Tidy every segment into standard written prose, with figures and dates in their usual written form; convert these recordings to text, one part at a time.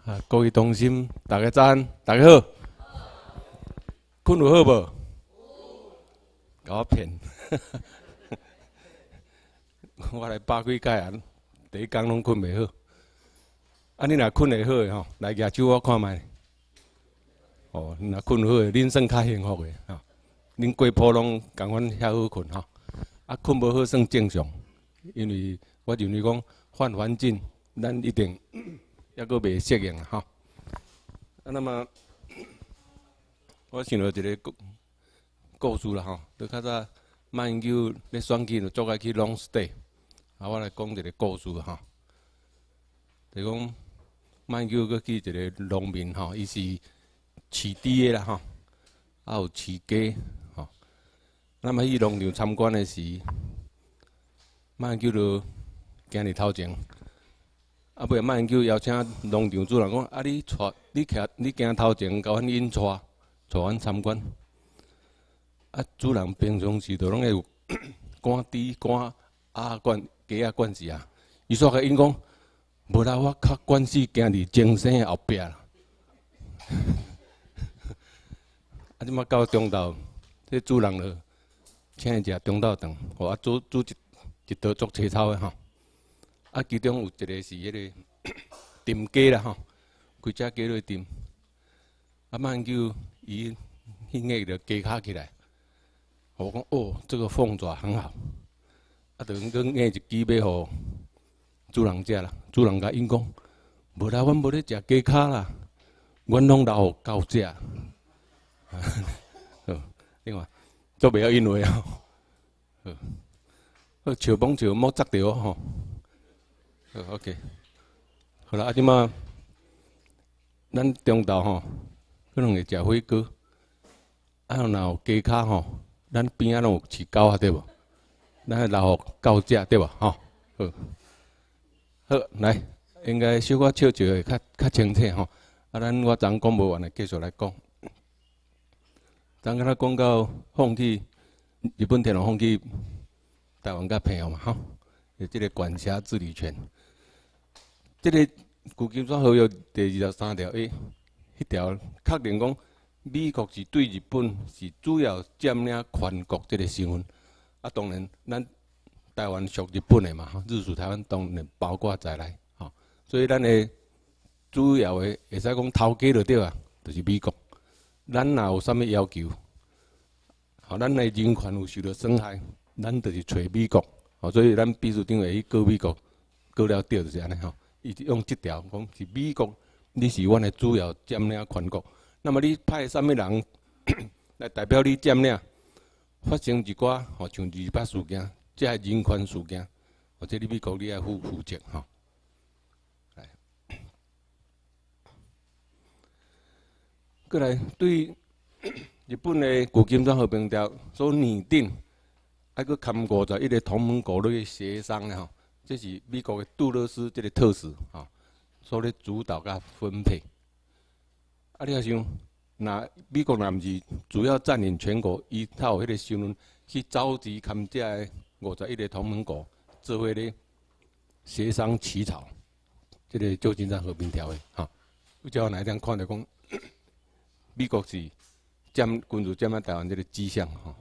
各位同心，大家早安，大家好。困有好无？甲我骗！我来百几届啊，第一天拢困袂好。啊，你若困会好诶吼，来举手我看卖。哦，若困好诶，恁算较幸福诶吼。恁过铺拢共阮遐好困吼。啊，困无好算正常，因为我认为讲换环境，咱一定抑阁袂适应啊吼。啊，那么我想到一个故事啦吼，就较早马英九咧选举就做爱去 long stay， 啊，我来讲一个故事吼。就讲马英九去一个农民吼，伊是饲猪的啦吼，啊有饲鸡吼。那么去农场参观的时，马英九就行伫头前。啊，尾马英九邀请农场主人讲：啊，你行头前，甲阮引带阮参观。啊，主人平常时就拢会有赶猪、赶鸭、赶鸡仔、赶是啊。伊煞甲因讲：无啦，我较惯势行伫精神的后壁啦。啊，即马到中昼，这主人就请伊食中昼饭，互啊煮一道足青草的吼。啊，其中有一个是迄个炖鸡啦吼，规只鸡落炖。啊，马英九伊兴起着鸡脚起来，我讲哦，这个凤爪很好。啊，就讲硬一支要互主人食啦。主人甲因讲，无啦，阮无咧食鸡脚啦，阮拢留互狗食。另外，都袂晓因为啊，笑崩笑莫砸着吼。OK， 好啦，啊，即马咱中昼吼，可能会食火锅，啊，若有鸡脚吼，咱边仔拢有饲狗啊，对无？咱会留互狗食，对无？吼，好，好，来，应该小可笑笑会较清楚吼。啊，我昨讲无完的，继续来讲。昨敢若讲到放弃日本天皇放弃台湾甲澎湖嘛，吼，有即个管辖治理权。这个旧金山合约第23条 A， 迄条确定讲，美国是对日本是主要占领权国这个身份。啊，当然，咱台湾属日本的嘛，日属台湾当然包括在内，吼。所以咱的主要的会使讲头家就对啊，就是美国。咱若有啥物要求，吼，咱的人权有受到损害，咱就是找美国。吼，所以咱秘书长会去告美国，告了对就是安尼吼。伊用即条讲是美国，你是阮的主要占领权国。那么你派啥物人来代表你占领？发生一寡吼像28事件，即系人权事件，或者你美国你要负责吼。来，过来对日本的旧金山和平条所拟定，还佫含51个同盟国的协商咧吼。这是美国的杜勒斯这个特使啊，所咧主导甲分配。啊，你要想，那美国若毋是主要占领全国，伊才有迄个身份去召集参加的51个同盟国做伙咧协商起草这个旧金山和平条约哈。有只哪一点看到讲，美国是军事占领台湾这个迹象哈。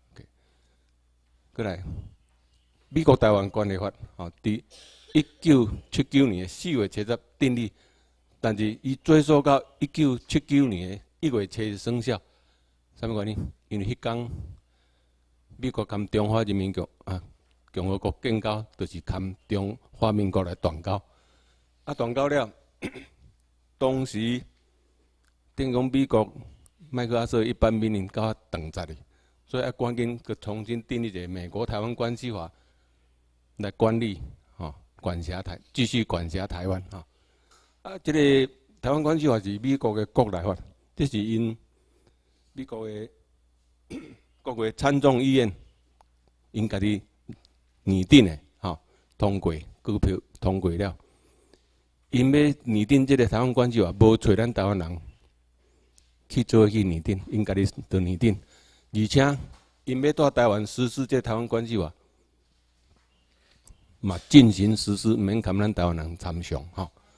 过来。美国台湾关系法，吼，伫1979年4月70订立，但是伊追溯到1979年1月7日生效。啥物原因？因为迄天美国跟中华人民共和国建交，就是跟中华民国来断交。啊，断交了，当时等讲美国麦克阿瑟一般命令到断绝哩，所以赶紧去重新订立一个美国台湾关系法。来管理，吼，继续管辖台湾，吼。啊，这个台湾关系法是美国的国内法，这是因美国的国会参众议院因家己拟定的，吼，通过各票通过了。因要拟定这个台湾关系法，无找咱台湾人去做去拟定，因家己就拟定，而且因要在台湾实施这台湾关系法。嘛，进行实施，免含咱台湾人参详吼。啊，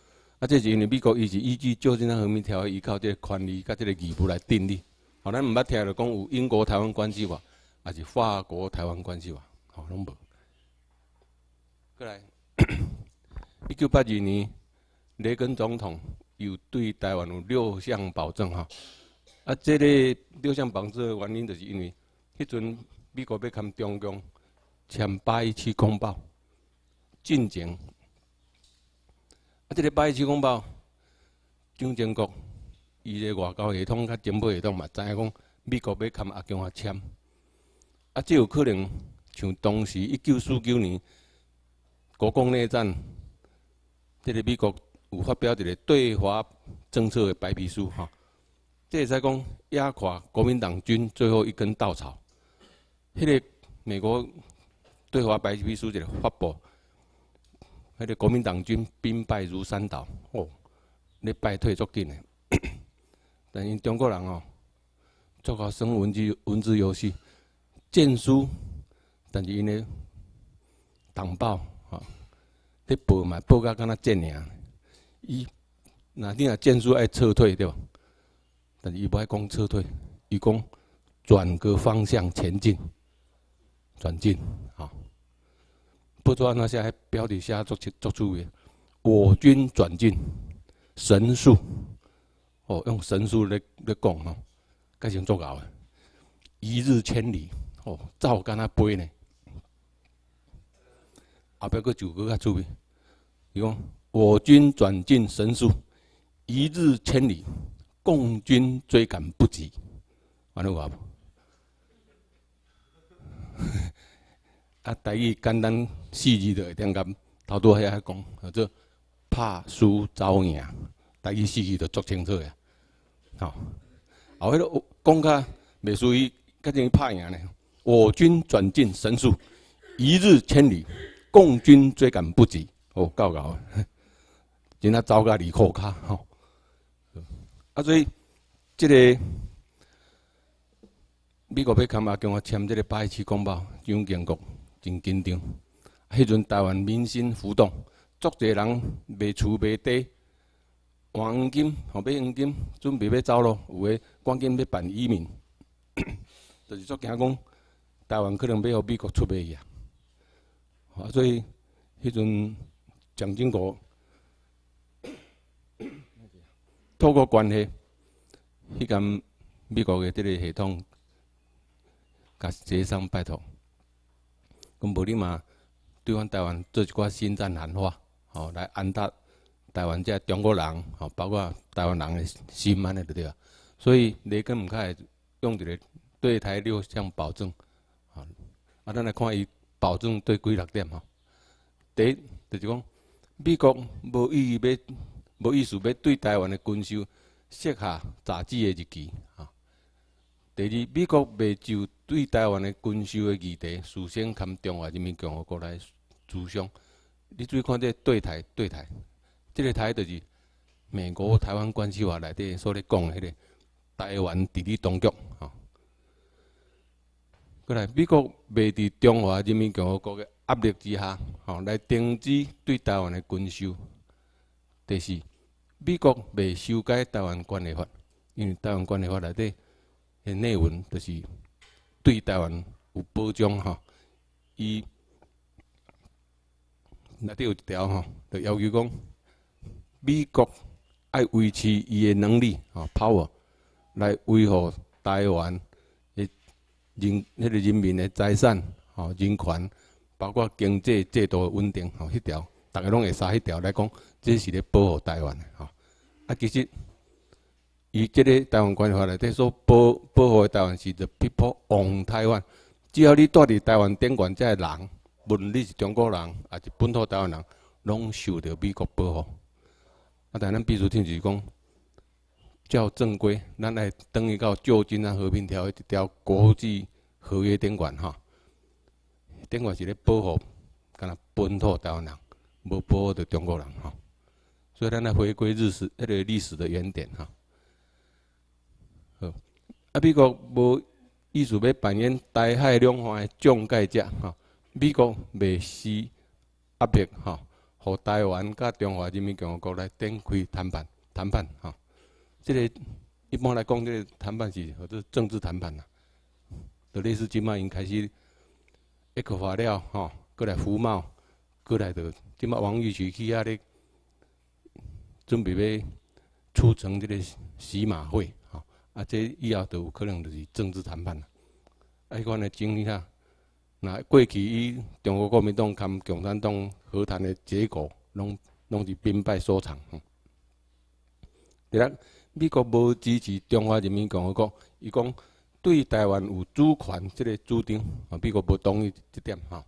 这是因为美国伊是依据《旧金山和平条约》依靠这个权利甲这个义务来订立。吼，咱毋捌听着讲有英国台湾关系法，还是法国台湾关系法，吼，拢无。过来，1982年，雷根总统又对台湾有6项保证哈。这个6项保证的原因，就是因为迄阵美国要跟中共签817公报进前。这个817公报，蒋经国伊个外交系统甲情报系统嘛，知影讲美国要跟阿强啊签，这有可能像当时1949年国共内战，这个美国有发表一个对华政策的白皮书哈，这会使讲压垮国民党军最后一根稻草。迄个美国对华白皮书一个发布。迄个国民党军兵败如山倒，哦，咧败退足紧诶。但因中国人哦，足够生文字游戏，剑书，但是因咧党报吼，咧报嘛报甲敢若剑尔。伊若你若剑书爱撤退对吧？但是伊无爱讲撤退，伊讲转个方向前进，转进，吼。不知道那些标题下做出位，我军转进，神速，哦，用神速来讲吼，改成足够诶，1日千里，哦，走敢若飞呢。后壁佫就佫较趣味，伊讲我军转进神速，1日千里，共军追赶不及，安尼有无？台语简单4字就会点甲头拄遐讲，叫做拍输走赢，台语4字就足清楚呀。吼，后迄个讲甲袂属于甲等于拍赢呢。我军转进神速，1日千里，共军追赶不及。哦，够够，真正走甲离裤骹吼。所以这个美国要跟阿强签这个817公报，蒋经国真紧张。迄阵台湾民心浮动，足侪人卖厝卖地，换黄金，买黄金，准备要走咯。有诶赶紧要办移民，就是足惊讲台湾可能要互美国出卖去啊。所以迄阵蒋经国透过关系，去甲美国诶这个系统，甲协商拜托。讲无你嘛，对阮台湾做一寡新战喊话，吼，来安踏台湾这中国人，吼，包括台湾人的心安尼就对啊。所以雷根唔开用一个对台6项保证，咱来看伊保证对几6点吼。第一就是讲，美国无意思要对台湾的军售设下查止的日期，第二，美国未就对台湾的军售的议题，事先跟中华人民共和国来磋商。你注意看这对台，这个台就是美国台湾关系法内底所咧讲的迄个台湾地理当局，过来，美国未伫中华人民共和国的压力之下，来停止对台湾的军售。第四，美国未修改台湾关系法，因为台湾关系法内底的内文就是对台湾有保障吼，伊内底有一条就要求讲，美国爱维持伊的能力power 来维护台湾的人民的财产人权，包括经济制度的稳定迄条，大家拢会杀迄条来讲，这是咧保护台湾的其实。伊即个台湾关系法内底所保护的台湾是 the people on Taiwan， 只要你住伫台湾顶悬，遮个人，无论你是中国人还是本土台湾人，拢受到美国保护。但咱必须听就是讲，照正规，咱来等于到旧金山和平条约一条国际合约顶悬顶悬是咧保护敢若本土台湾人，无保护着中国人所以咱来回归迄个历史的原点美国无意思要扮演台海两岸的中介者美国未施压迫互台湾甲中华人民共和国来展开谈判吼。这个一般来讲，这个谈判是或者政治谈判啦，就类似即摆因开始一口化了吼，过来服贸，过来就即摆王玉琦去遐咧，准备要促成这个洗马会吼，这以后就有可能就是政治谈判啦。迄款的情形下，那过去以中国国民党跟共产党和谈的结果，拢是兵败收场。第二，美国无支持中华人民共和国，伊讲对台湾有主权这个主张，美国无同意这点哈。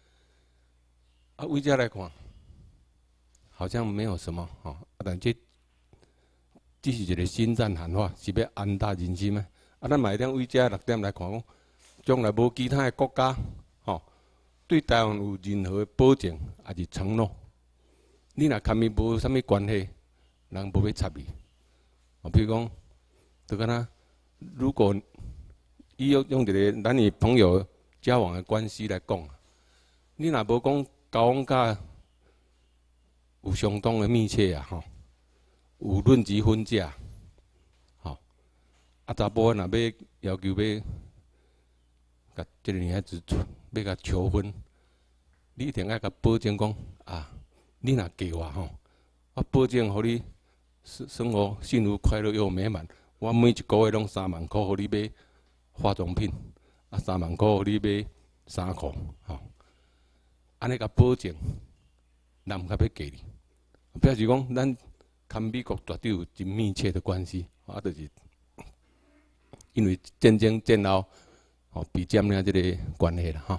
为这来看，好像没有什么哈，但这只是一个新战喊话，是要安大人心吗？咱买点为这6点来看讲，将来无其他的国家吼，对台湾有任何的保证还是承诺，你若跟伊无啥物关系，人无要插伊。比如讲，就敢若如果用一个男女朋友交往的关系来讲，你若无讲交往甲有相当的密切啊，吼，有论及婚嫁，吼，查甫若要要求要甲这个女孩子要甲求婚，你一定要甲保证讲你若嫁我吼，我保证互你生活幸福快乐又美满。我每一个月拢3万块，互你买化妆品，3万块互你买衫裤，吼，安尼甲保证，人较要嫁你。表示讲，咱跟美国绝对有真密切的关系，就是因为战争战后，比占领这个关系啦，吼。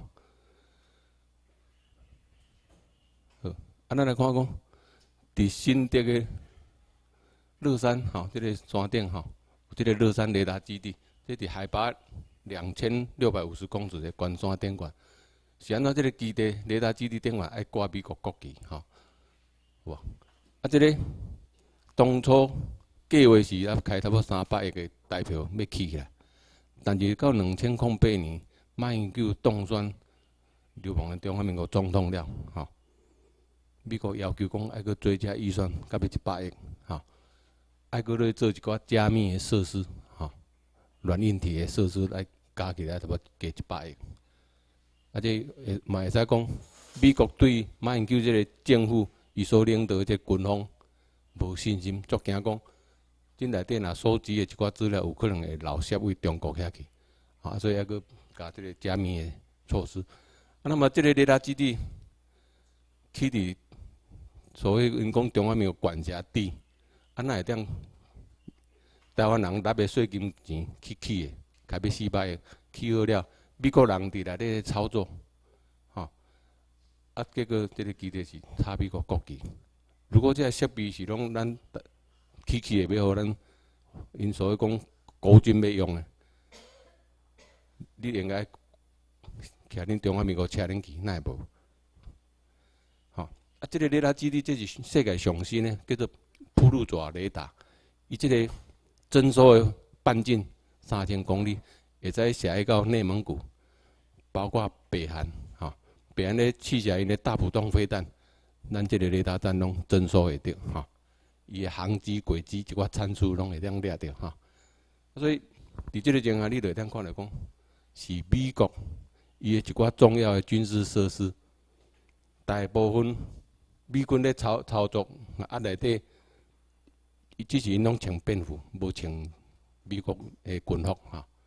好，咱来看讲，伫新竹的乐山，这个山顶，有这个乐山雷达基地，这伫海拔2650公尺的关山顶悬，是安怎？这个基地雷达基地顶悬爱挂美国国旗，哇！这个当初计划是开差不多300亿的代票要起起来，但是到2008年，马英九当选流亡的中华民国总统了，美国要求讲爱去追加预算，到要100亿，爱去咧做一寡加密的设施，软硬体的设施来加起来差不多加100亿。这嘛会使讲，美国对马英九这个政府伊所领导这军方无信心，足惊讲，这内底若收集的一寡资料，有可能会漏泄为中国遐去，所以还去加这个加密的措施。那么这个雷达基地起伫所谓因讲中华民国管辖地，那会当台湾人拿的税金钱去起的，开要400亿，起好了，美国人伫内底操作，结果这个基地是插美国国旗。如果这个设备是拢咱起的，要互咱因所谓讲国军要用的，你应该徛恁中华民国车恁旗，哪会无？这个雷达基地这是世界上新的，叫做铺路爪雷达。伊这个征收的半径3000公里，会使射到内蒙古，包括北韩，北韩咧试射因的大浦洞飞弹，咱这个雷达站拢征收会到，伊的航机、轨迹一寡参数拢会当掠到，所以伫这个情形，你就会当看到讲，是美国伊的一寡重要的军事设施，大部分美军咧操作，内底伊只是因拢穿便服，无穿美国的军服，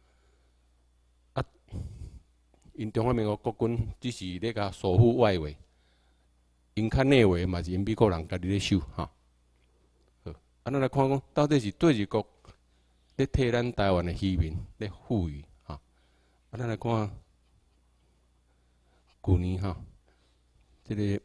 因中华民国国军只是咧甲守护外围，因较内围嘛是因美国人家己咧守，好，咱来看讲，到底是对一国咧替咱台湾的渔民咧富裕，咱来看去年这个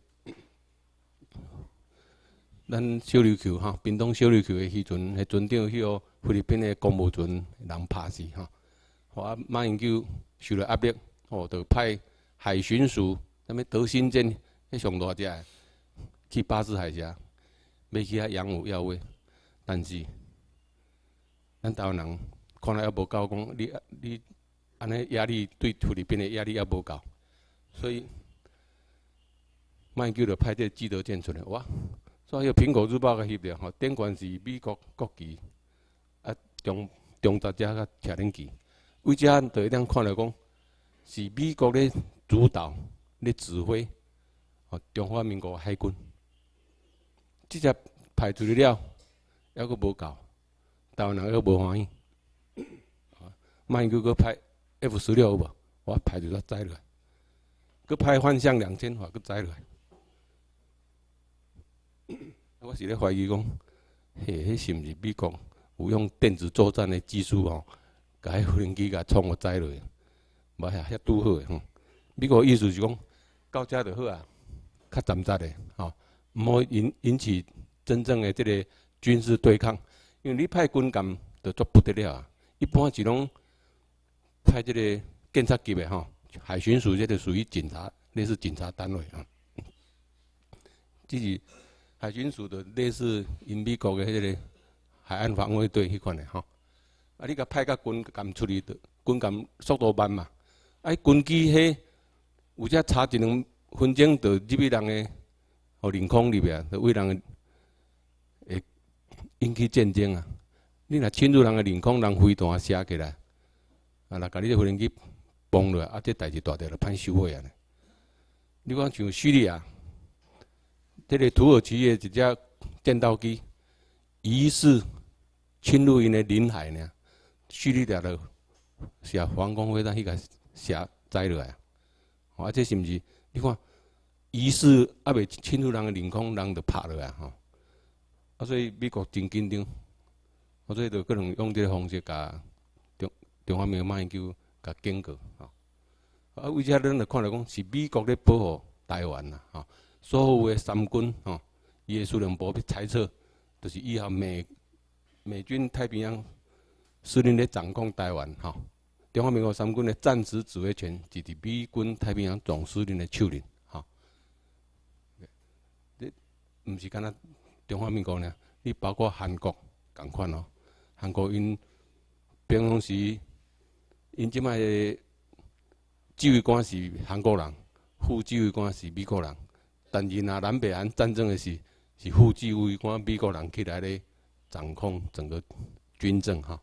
咱小琉球屏东小琉球的渔船，迄船长迄个菲律宾的公务船人拍死，马英九受了压力。就派海巡署，什么德兴舰，迄上大只，去巴士海峡，要去遐洋务要位。但是，咱台湾人看来还无够，讲你安尼压力对菲律宾的压力还无够，所以马英九就派这记者舰出来，哇！所以《苹果日报》个翕着，吼，顶悬是美国国旗，啊，中杂只甲车轮旗，为遮就一定看到讲，是美国咧主导咧指挥，吼，中华民国海军。即只派出去了，还阁无够，台湾人还无欢喜。马英九阁派 F-16有无？我派就煞载落来，阁派幻象2000发阁载落来。我是咧怀疑讲，迄是毋是美国有用电子作战的技术吼，甲迄无人机甲冲互载落去，无遐拄好诶吼。美国意思是讲，到遮就好啊，较暂杂诶吼，毋好引起真正的即个军事对抗，因为你派军舰就足不得了啊。一般是拢派即个检察级的吼，海巡署这个属于警察，类似警察单位啊。只是海巡署的类似因美国的迄个海岸防卫队迄款的吼。啊，你甲派甲军舰出去，军舰速度慢嘛，啊，军机迄有只差1-2分钟，就入去人的互领空里边，就为人会引起战争啊！你若侵入人的领空，人飞弹射起来，啊，若甲你这无人机崩落，啊，这代志大条就歹收尾啊！你讲像叙利亚，这个土耳其的一只战斗机，疑似侵入因的领海呢，叙利亚的射防空飞弹去甲射载落来，啊，这是毋是？你看，疑似还未侵入人的领空，人就拍落来吼。啊，所以美国真紧张，所以就可能用这个方式甲中华民国马英九甲警告吼。啊，为遮咱就看到讲是美国咧保护台湾啦吼，所有的三军吼，伊的司令部要猜测，就是以后美军太平洋司令咧掌控台湾吼。中华民国三军的战时指挥权是伫美军太平洋总司令的手里，吼。你毋是干那中华民国呢？你包括韩国共款哦。韩国因平常时因即摆的指挥官是韩国人，副指挥官是美国人。但是若南北韩战争的是副指挥官美国人起来咧掌控整个军政哈。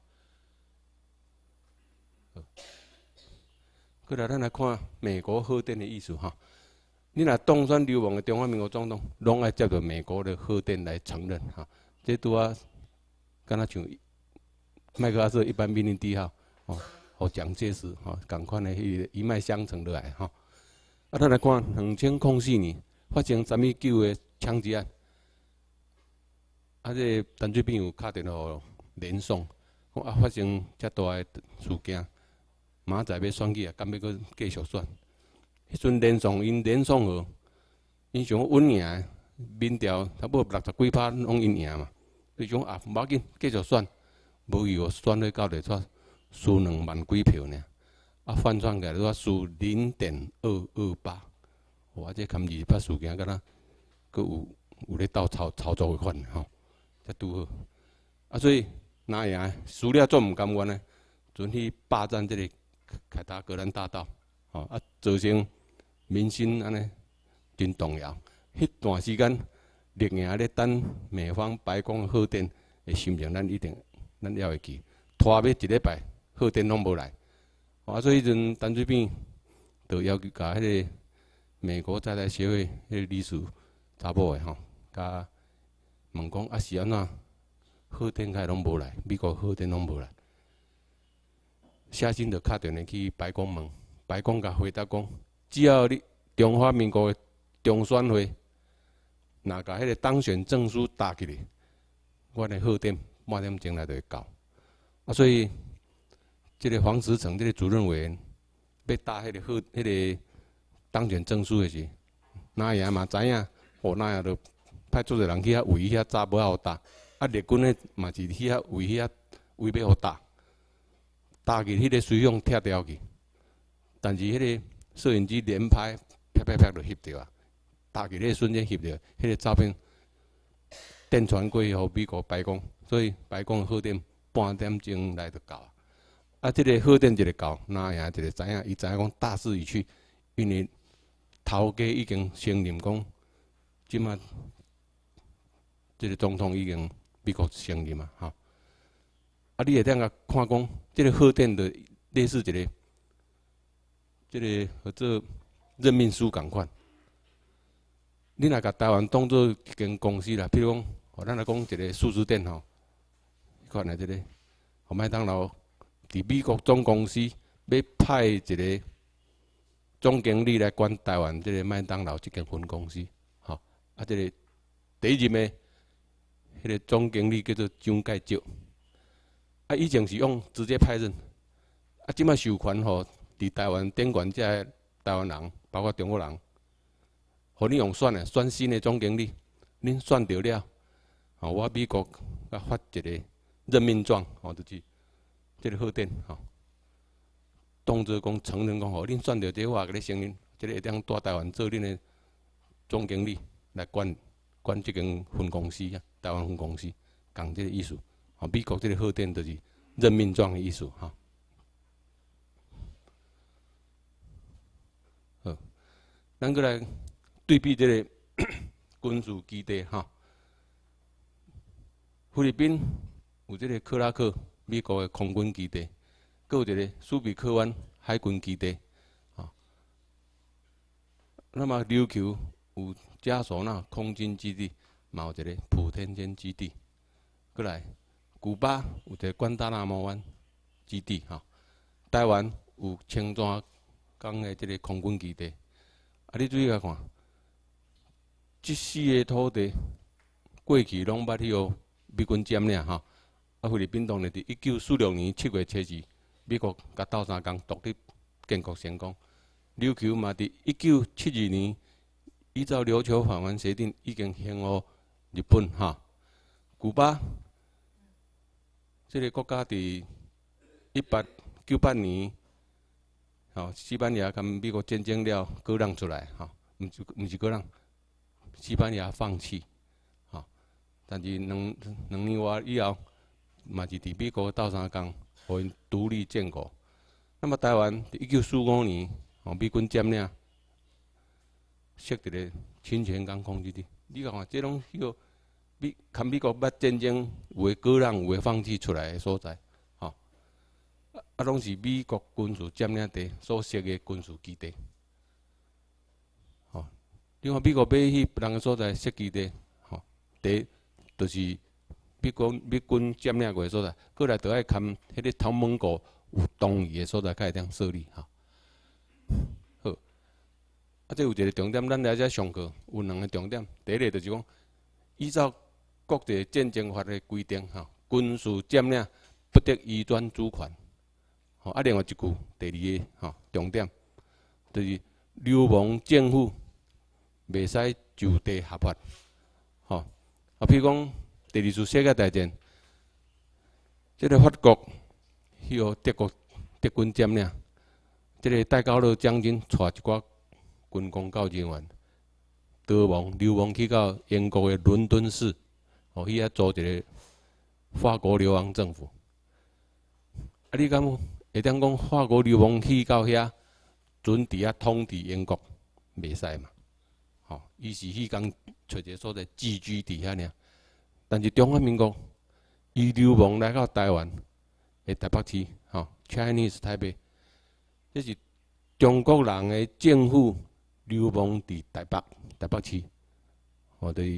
过来，咱来看美国核电的意思哈。你若当选流亡的中华民国总统，拢爱接到美国的核电来承认哈。这拄啊，敢若像麦克阿瑟一般命令1号哦，和蒋介石吼共款的迄一脉相承落来哈。啊，咱来看2004年发生319的枪击案，啊，这陈水扁有敲电话连宋，讲啊发生遮大的事件。明仔载要选举啊，敢要搁继续选？迄阵连宋号，因想稳赢，民调差不多60几%拢因赢嘛。伊讲啊，无要紧，继续选。无以后选咧到底煞输2万几票呢？啊，换算起来煞输0.228。哇，这堪28事件，敢若搁有咧斗操作的款吼，才拄好。啊，所以哪赢输了做毋甘愿呢？准去霸占这个凯达格兰大道，吼啊，造成民心安尼真动摇。迄段时间，绿营咧等美方白宫的核电的心情，咱了会记。拖要1礼拜，核电拢无来，啊，所以迄阵陈水扁就要求甲迄个美国在台协会迄个理事查某的吼，甲问讲啊是安怎核电开拢无来，美国核电拢无来。写信就敲电话去白宫问，白宫甲回答讲，只要你中华民国的中选会，若甲迄个当选证书打起来，我的核电半点钟内就会到。啊，所以这个黄石诚这个主任委员要打迄个当选证书的时，哪样嘛知影，哦哪样就派出个人去遐围遐查无好打，啊日军咧嘛是去遐围要互打。打去迄个水用拆掉去，但是迄个摄影机连拍，啪就翕着啊！打去迄个瞬间翕着，迄个照片电传过去互美国白宫，所以白宫核电半点钟内就到。啊，这个核电一个到，哪样一个知影？伊知影讲大势已去，因为头家已经承认讲， 即马即个总统已经美国承认嘛，吼。啊，你会当甲看讲，即个贺电的类似一个，即个合作任命书共款。你若甲台湾当做一间公司啦，譬如讲，吼，咱来讲一个素食店吼，看来即个，吼麦当劳伫美国总公司要派一个总经理来管台湾即个麦当劳即间分公司，吼，啊，即个第一任的迄个总经理叫做蒋介石。啊，以前是用直接派任，啊，即摆授权吼，伫台湾顶管遮个台湾人，包括中国人，互你用选的，选新的总经理，恁选着了，吼，我美国甲发一个任命状，吼，就是即个贺电，吼，当作讲承认讲，吼，恁选着这个，我甲你承认，即个会当带台湾做恁的总经理来管即间分公司啊，台湾分公司，共即个意思。吼，美国这个贺电就是任命状的意思，哈。好，咱过来对比这个军事基地，哈。菲律宾有这个克拉克美国的空军基地，搁有一个苏比克湾海军基地，啊。那么琉球有加索纳空军基地，嘛有一个普天间基地，过来。古巴有一个关达纳摩湾基地，吼；台湾有青山港的这个空军基地。啊，你注意来看，这四个土地过去拢捌去互美军占领，吼。啊，菲律宾当然伫1946年7月7日，美国甲斗相共独立建国成功。琉球嘛伫1972年依照琉球返还协定已经还予日本，哈。古巴。这个国家伫1898年，吼，西班牙跟美国战争了割让出来，吼，毋是割让，西班牙放弃，吼，但是两年外以后，嘛是伫美国斗相共，互因独立建国。那么台湾伫1945年，吼，美军占领，设一个清泉港空基地，你看看，这拢迄个。看美国捌战争，有诶割让，有诶放弃出来诶所在，吼，啊，拢是美国军事占领地所设诶军事基地，吼。你看美国要去别人诶所在设基地，吼，第就是美军占领过诶所在，过来就爱看迄个头蒙古有同意诶所在，才会当设立，吼。好，啊，这有一个重点，咱来遮上课有两个重点，第一个就是讲，依照国际战争法的规定，吼，军事占领不得移转主权。吼，啊，另外一句，第二个，吼，重点就是流亡政府袂使就地合法。吼，啊，譬如讲第二次世界大战，这个法国去互德军占领，这个戴高乐将军带一寡军公教人员流亡去到英国的伦敦市。哦，去遐组一个法国流亡政府。啊，你敢会当讲法国流亡去到遐，准伫遐统治英国，袂使嘛？吼，伊是迄工找一个所在寄居伫遐尔。但是中华民国，伊流亡来到台湾的台北市，吼 ，Chinese Taipei， 这是中国人的政府流亡伫台北市，吼，就是。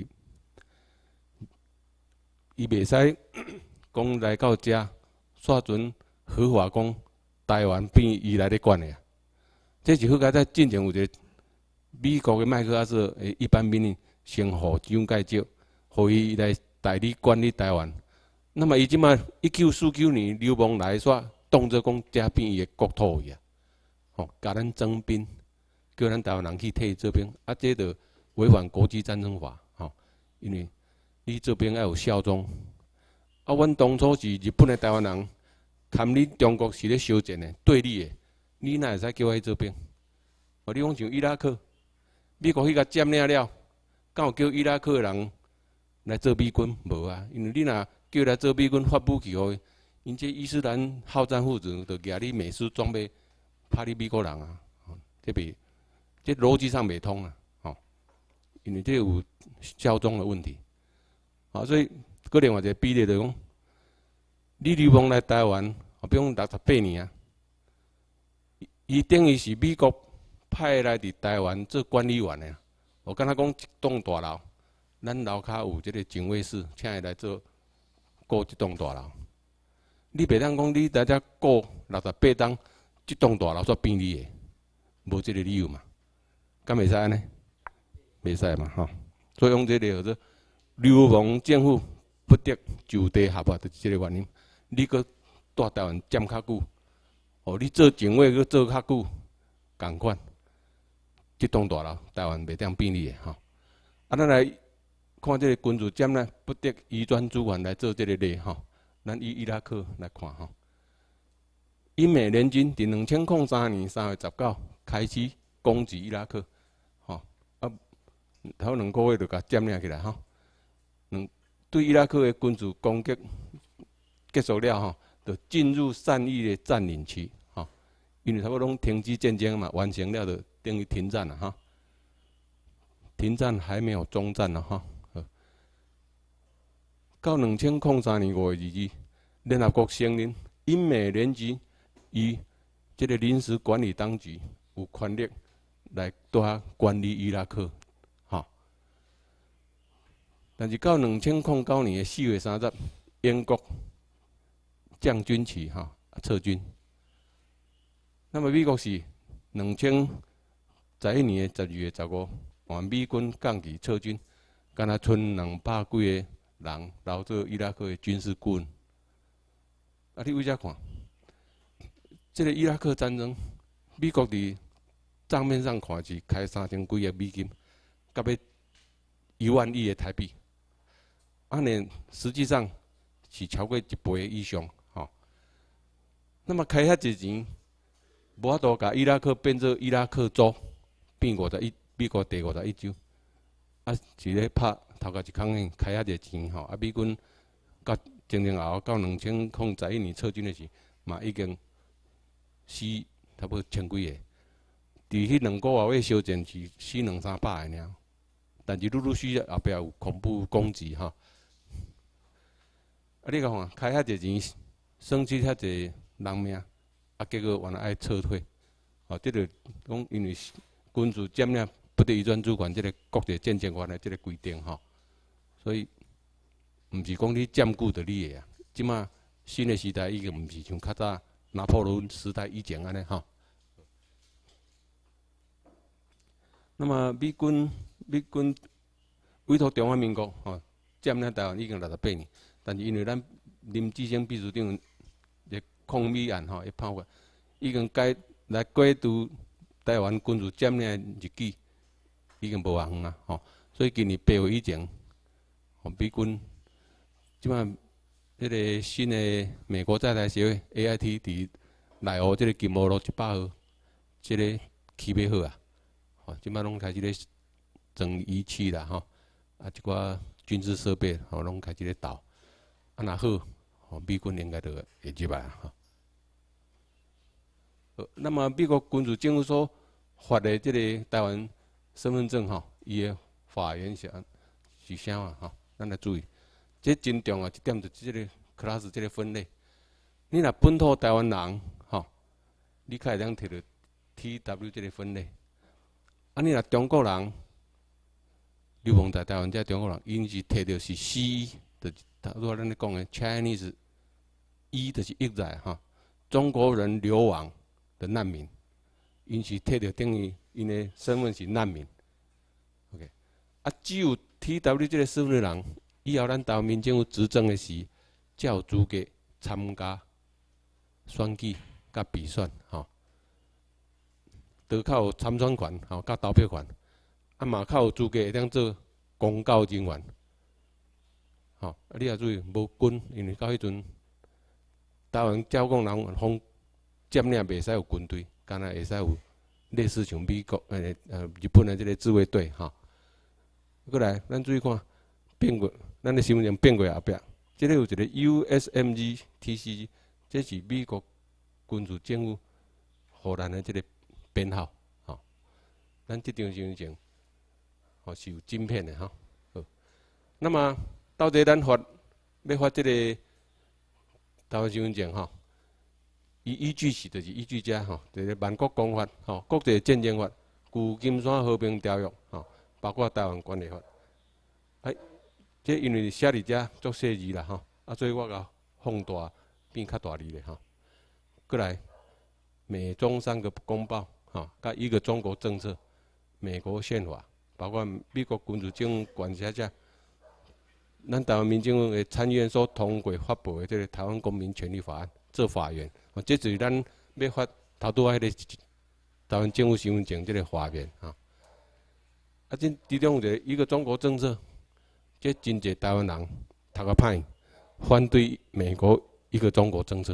伊袂使讲来到遮，煞准合法讲台湾变伊来咧管的啊。这是好佳在进前有一个美国的麦克阿瑟的一般命令，先互蒋介石，互伊来代理管理台湾。那么伊即马1949年流亡来煞，当作讲遮变伊的国土去啊。吼，甲咱征兵，叫咱台湾人去替伊做兵，啊，这就违反国际战争法，吼，因为。你这边要有效忠，啊，阮当初是日本的台湾人，看你中国是咧烧钱的、对立的，你哪会使叫我去做兵？哦，你讲像伊拉克，美国去甲占领了，敢有叫伊拉克的人来做美军？无啊，因为你若叫来做美军发武器互伊，因这伊斯兰好战分子就举你美式装备，拍你美国人啊，这逻辑上袂通啊，吼， 因为这有效忠的问题。啊，所以搁另外一个比例就是讲，你流亡来台湾，比如讲68年啊，伊等于是美国派来伫台湾做管理员的。我敢若讲一栋大楼，咱楼骹有即个警卫室，请伊来做顾一栋大楼。你袂当讲你在遮顾68栋，即栋大楼煞变你的，无即个理由嘛？敢袂使安尼？袂使嘛，吼。所以用这个叫做流亡政府不得就地合法，就是这个原因。你搁住台湾占较久，哦，你做警卫搁做较久，共款。即栋大楼台湾袂当变你的吼。啊，咱来看这个君主监呢，不得移转主权来做这个例吼。咱以伊拉克来看吼，英美联军伫2003年3月19开始攻击伊拉克，吼啊，头2个月就甲占领起来吼。对伊拉克的军事攻击结束了吼，就进入善意的占领期吼，因为差不多拢停止战争嘛，完成了就等于停战了哈。停战还没有终战了哈。到2003年5月2日，联合国承认英美联军以这个临时管理当局有权力来管理伊拉克，哈。但是到2009年4月30日，英国降军期哈撤军。那么美国是2011年12月15，换美军降级撤军，敢若剩200几个人留做伊拉克的军事顾问。啊，你为啥看？这个伊拉克战争，美国伫账面上看是开3000几亿美金，甲要1万亿的台币，啊，呢实际上是超过1倍以上，吼。那么开遐济钱，无法度甲伊拉克变做伊拉克州，变美国第51州，啊，是咧拍头家一空呢，开遐济钱吼，啊，美军到前后到2011年撤军的时，嘛已经死差不多1000几个。伫迄2个月小战是死200-300个尔，但是陆陆续续后壁有恐怖攻击哈。啊，你看开遐济钱，损失遐济人命，啊，结果原来爱撤退，哦，这个讲因为军事占领不得移转主权，这个国际战争法的这个规定哈，所以毋是讲你占据着你的啊。即马新的时代已经毋是像较早拿破仑时代以前安尼哈。那么美军委托中华民国吼占领台湾已经68年，但是因为咱林志升秘书长的抗美案吼，一判决已经来过渡台湾军事占领的日期已经无偌远啊吼，所以今年8月以前，吼美军即摆迄个新的美国在台协会 AIT 伫内湖即个金茂路100号，即个起码好啊。即摆拢开始咧装仪器啦，吼，啊，一寡军事设备，吼，拢开始咧倒，啊，若好，吼，美军应该就会入来啊，吼。那么美国军事政府所发的这个台湾身份证，吼，伊的法源是啥啊？吼，咱来注意，这真重要一点就是这个 class 这个分类。你若本土台湾人，吼，你较会当摕到 TW 这个分类。啊，你若中国人流亡在台湾，这中国人，因是摕到是 CE， 就是拄仔咱咧讲的 Chinese， 就是 exiled 哈，中国人流亡的难民，因是摕到等于因的身份是难民。OK， 啊，只有 TW 这个身份的人，以后咱台湾民政府执政的时，才有资格参加选举甲比选，吼。都较有参选权，吼，甲投票权，啊嘛较有资格会当做公教人员，吼，啊你也注意无军，因为到迄阵台湾照讲人方占领袂使有军队，敢若会使有类似像美国日本的这个自卫队，吼。过来，咱注意看变过，咱的身份证变过后壁，这个有一个 USMG TCG， 这是美国军事政府互咱的这个编号，吼，咱这张身份证， 吼是有晶片的哈。好，那么到底咱要发这个台湾身份证吼，依据是就是依据遮吼，就是万国公法吼、国际战争法、旧金山和平条约吼，包括台湾关系法。这因为写伫遮足细字啦吼，所以我甲放大变较大字咧吼。过来，美中3个公报吼，甲一个中国政策、美国宪法，包括美国军事政管辖下，咱台湾民政府的参议院所通过发布的这个《台湾公民权利法案》做法源，这就是咱要发头拄迄个台湾政府身份证这个法源啊。其中有一个中国政策。这真侪台湾人读个歹，反对美国一个中国政策。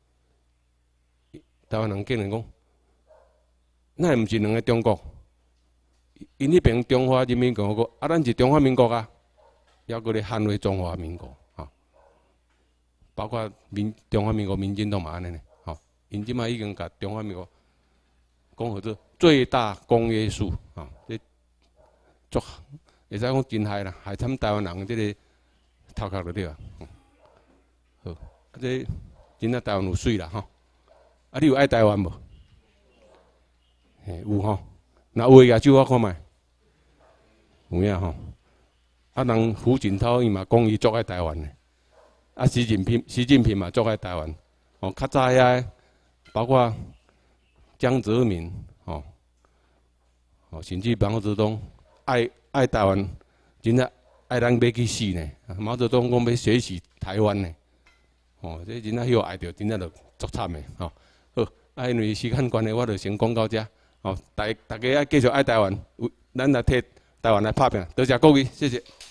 台湾人竟然讲，那毋是两个中国，因迄边中华人民共和国，咱是中华民国啊，还搁咧捍卫中华民国啊，包括中华民国民进党嘛安尼呢，吼，因即摆已经甲中华民国讲号做最大公约数啊，这足。会使讲真害啦，害惨台湾人即个头壳就对啊。好，这真正台湾有水啦吼。你有爱台湾无？嘿，有吼。那有诶举手我看卖。有影吼。人胡锦涛伊嘛讲伊足爱台湾诶。习近平嘛足爱台湾。哦，较早遐包括江泽民，甚至毛泽东爱台湾，真正爱咱要去死呢。毛泽东讲要学习台湾呢，这真正迄个爱着，真正就足惨的，好，因为时间关系，我就先讲到这，大家爱继续爱台湾，咱来替台湾来拍拼，多谢各位，谢谢。